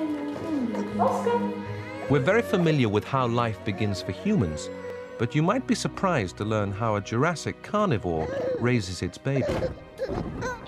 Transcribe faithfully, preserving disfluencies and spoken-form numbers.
We're very familiar with how life begins for humans, but you might be surprised to learn how a Jurassic carnivore raises its baby.